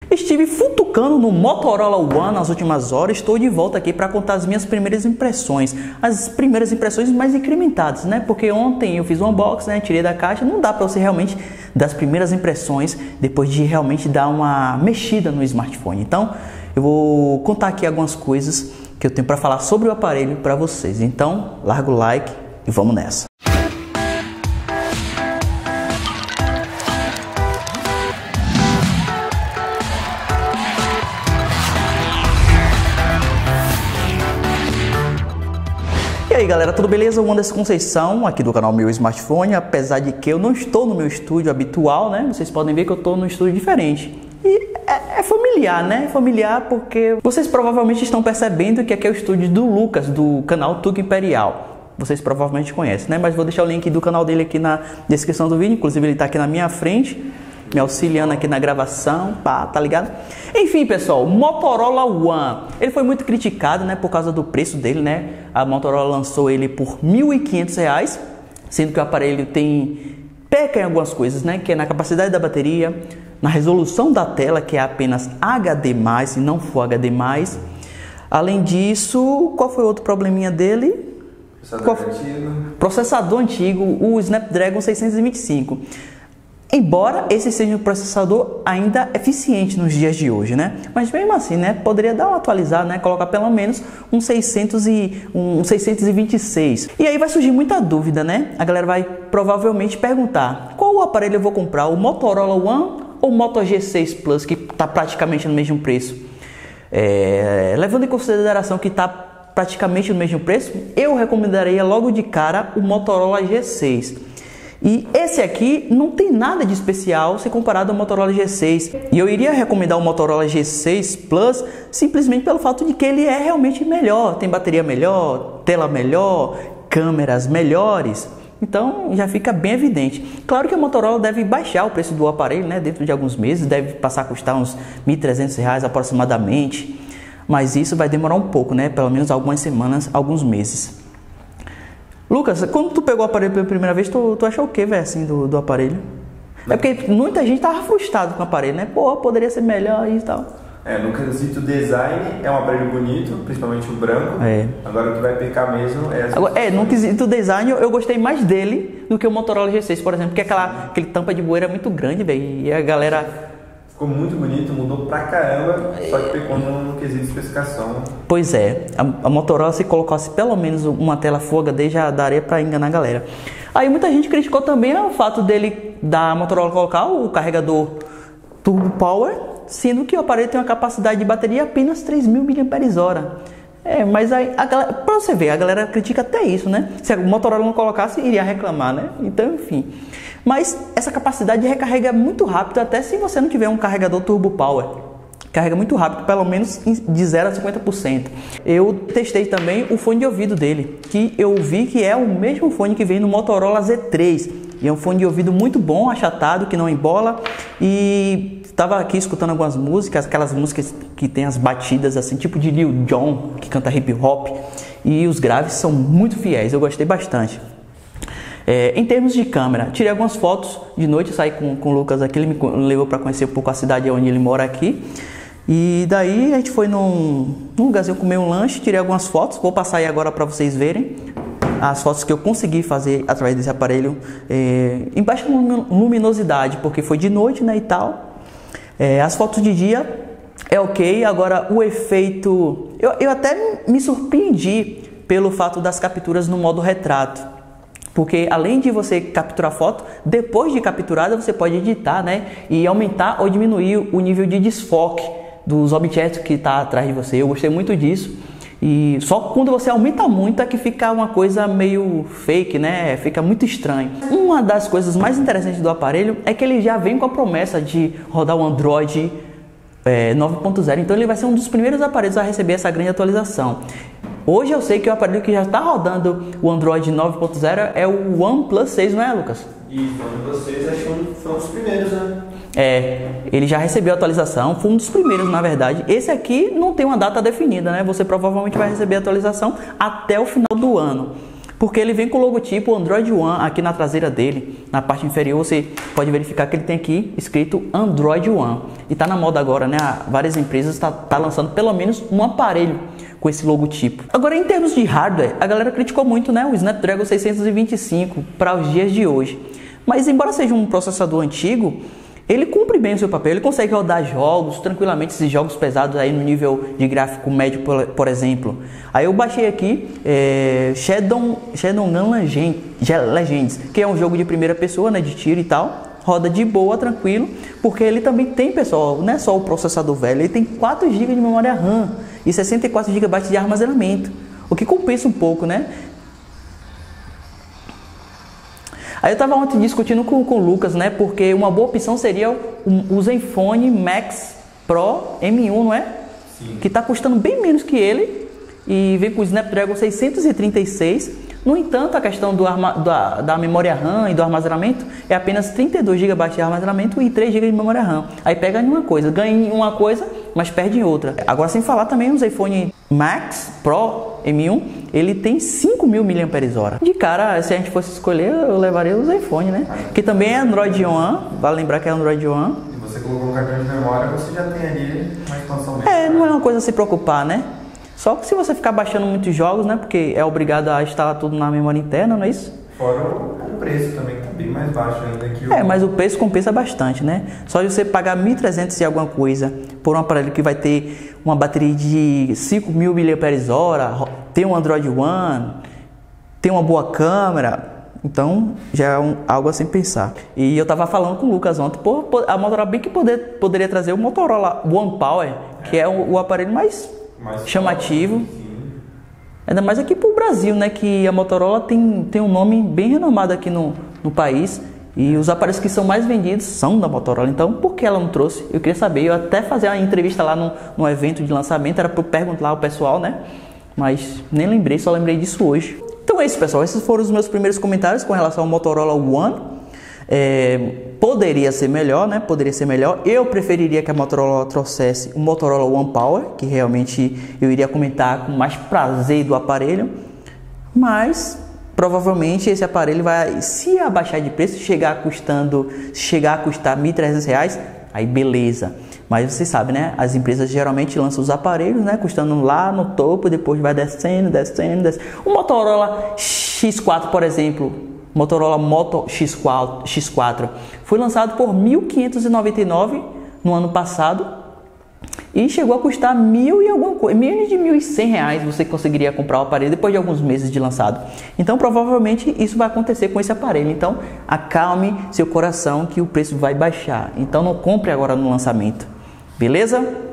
Estive futucando no Motorola One nas últimas horas. Estou de volta aqui para contar as minhas primeiras impressões. As primeiras impressões mais incrementadas, né? Porque ontem eu fiz um unboxing, né? Tirei da caixa. Não dá para você realmente dar as primeiras impressões depois de realmente dar uma mexida no smartphone. Então, eu vou contar aqui algumas coisas que eu tenho para falar sobre o aparelho para vocês. Então, larga o like e vamos nessa. E aí galera, tudo beleza? O Anderson Conceição, aqui do canal Meu Smartphone. Apesar de que eu não estou no meu estúdio habitual, né? Vocês podem ver que eu estou num estúdio diferente. E é familiar, né? Familiar porque vocês provavelmente estão percebendo que aqui é o estúdio do Lucas, do canal Tuga Imperial. Vocês provavelmente conhecem, né? Mas vou deixar o link do canal dele aqui na descrição do vídeo. Inclusive ele está aqui na minha frente, me auxiliando aqui na gravação, pá, tá ligado? Enfim, pessoal, Motorola One, ele foi muito criticado, né, por causa do preço dele, né? A Motorola lançou ele por R$ 1.500, sendo que o aparelho peca em algumas coisas, né? Que é na capacidade da bateria, na resolução da tela, que é apenas HD+, e não Full HD+. Além disso, qual foi o outro probleminha dele? Processador antigo, o Snapdragon 625. Embora esse seja um processador ainda eficiente nos dias de hoje, né? Mas mesmo assim, né? Poderia dar uma atualizada, né? Colocar pelo menos um 626. E aí vai surgir muita dúvida, né? A galera vai provavelmente perguntar: qual aparelho eu vou comprar? O Motorola One ou o Moto G6 Plus, que está praticamente no mesmo preço? Levando em consideração que está praticamente no mesmo preço, eu recomendaria logo de cara o Motorola G6. E esse aqui não tem nada de especial se comparado ao Motorola G6. E eu iria recomendar o Motorola G6 Plus simplesmente pelo fato de que ele é realmente melhor. Tem bateria melhor, tela melhor, câmeras melhores. Então já fica bem evidente. Claro que a Motorola deve baixar o preço do aparelho, né? Dentro de alguns meses, deve passar a custar uns R$ 1.300 aproximadamente. Mas isso vai demorar um pouco, né? Pelo menos algumas semanas, alguns meses. Lucas, quando tu pegou o aparelho pela primeira vez, tu achou o que, velho, assim, do aparelho? É porque muita gente tava frustrado com o aparelho, né? Pô, poderia ser melhor e tal. No quesito design, é um aparelho bonito, principalmente o branco. Agora o que vai pecar mesmo é... No quesito design, eu gostei mais dele do que o Motorola G6, por exemplo. Porque aquele tampa de bueira é muito grande, velho, e a galera... Ficou muito bonito, mudou pra caramba, só que pecou no quesito de especificação. Pois é, a Motorola, se colocasse pelo menos uma tela Full HD, já daria pra enganar a galera. Aí muita gente criticou também o fato da Motorola colocar o carregador Turbo Power, sendo que o aparelho tem uma capacidade de bateria apenas 3.000 mAh. Mas aí, pra você ver, a galera critica até isso, né? Se a Motorola não colocasse, iria reclamar, né? Então, enfim. Mas essa capacidade de recarrega muito rápido, até se você não tiver um carregador Turbo Power. Carrega muito rápido, pelo menos de 0 a 50%. Eu testei também o fone de ouvido dele, que eu vi que é o mesmo fone que vem no Motorola Z3. E é um fone de ouvido muito bom, achatado, que não embola. E estava aqui escutando algumas músicas, aquelas músicas que tem as batidas assim, tipo de Lil Jon, que canta hip hop. E os graves são muito fiéis, eu gostei bastante. Em termos de câmera, tirei algumas fotos de noite, saí com o Lucas aqui, ele me levou para conhecer um pouco a cidade onde ele mora aqui. E daí a gente foi num lugarzinho comer um lanche, tirei algumas fotos, vou passar aí agora para vocês verem as fotos que eu consegui fazer através desse aparelho em baixa luminosidade, porque foi de noite, né, e tal. As fotos de dia é ok, agora o efeito... Eu até me surpreendi pelo fato das capturas no modo retrato. Porque além de você capturar foto, depois de capturada você pode editar, né? E aumentar ou diminuir o nível de desfoque dos objetos que está atrás de você. Eu gostei muito disso. E só quando você aumenta muito é que fica uma coisa meio fake, né? Fica muito estranho. Uma das coisas mais interessantes do aparelho é que ele já vem com a promessa de rodar o Android 9.0. Então ele vai ser um dos primeiros aparelhos a receber essa grande atualização. Hoje eu sei que o aparelho que já está rodando o Android 9.0 é o OnePlus 6, não é, Lucas? Isso, o OnePlus 6 acho que foi um dos primeiros, né? Ele já recebeu a atualização, foi um dos primeiros, na verdade. Esse aqui não tem uma data definida, né? Você provavelmente vai receber a atualização até o final do ano. Porque ele vem com o logotipo Android One aqui na traseira dele. Na parte inferior você pode verificar que ele tem aqui escrito Android One. E tá na moda agora, né? Várias empresas tá lançando pelo menos um aparelho com esse logotipo. Agora, em termos de hardware, a galera criticou muito, né, o Snapdragon 625 para os dias de hoje. Mas embora seja um processador antigo, ele cumpre bem o seu papel, ele consegue rodar jogos tranquilamente, esses jogos pesados aí no nível de gráfico médio, por exemplo. Aí eu baixei aqui Shadowgun Legends, que é um jogo de primeira pessoa, né, de tiro e tal. Roda de boa, tranquilo, porque ele também tem, pessoal, não é só o processador velho, ele tem 4 GB de memória RAM e 64 GB de armazenamento, o que compensa um pouco, né? Aí eu estava ontem discutindo com o Lucas, né? Porque uma boa opção seria o Zenfone Max Pro M1, não é? Sim. Que está custando bem menos que ele e vem com o Snapdragon 636. No entanto, a questão da memória RAM e do armazenamento é apenas 32 GB de armazenamento e 3 GB de memória RAM. Aí pega em uma coisa, ganha em uma coisa, mas perde em outra. Agora, sem falar também o Zenfone Max Pro M1, ele tem 5.000 mAh. De cara, se a gente fosse escolher, eu levaria o Zenfone, né? Que também é Android One, vale lembrar que é Android One. E você colocou um cartão de memória, você já tem ali uma expansão mesmo. Não é uma coisa a se preocupar, né? Só que se você ficar baixando muitos jogos, né? Porque é obrigado a instalar tudo na memória interna, não é isso? Fora o preço também, que tá bem mais baixo ainda que o... Mas o preço compensa bastante, né? Só de você pagar 1.300 e alguma coisa por um aparelho que vai ter uma bateria de 5.000 mAh, tem um Android One, tem uma boa câmera, então já é algo a sem pensar. E eu tava falando com o Lucas ontem, a Motorola bem que poderia trazer o Motorola One Power, que é o aparelho mais chamativo. Ainda mais aqui pro Brasil, né? Que a Motorola tem um nome bem renomado aqui no país. E os aparelhos que são mais vendidos são da Motorola. Então, por que ela não trouxe? Eu queria saber. Eu até fazer uma entrevista lá no evento de lançamento. Era para eu perguntar lá ao pessoal, né? Mas nem lembrei, só lembrei disso hoje. Então é isso, pessoal. Esses foram os meus primeiros comentários com relação ao Motorola One. Poderia ser melhor, né? Poderia ser melhor. Eu preferiria que a Motorola trouxesse o Motorola One Power, que realmente eu iria comentar com mais prazer do aparelho. Mas provavelmente esse aparelho vai, se abaixar de preço, chegar a custar R$ 1.300, aí beleza. Mas você sabe, né? As empresas geralmente lançam os aparelhos, né? Custando lá no topo, depois vai descendo. O Motorola X4, por exemplo, Motorola Moto X4 foi lançado por R$ 1.599 no ano passado e chegou a custar R$ 1.000 e alguma coisa, menos de R$ 1.100 você conseguiria comprar o aparelho depois de alguns meses de lançado. Então provavelmente isso vai acontecer com esse aparelho. Então acalme seu coração que o preço vai baixar. Então não compre agora no lançamento, beleza?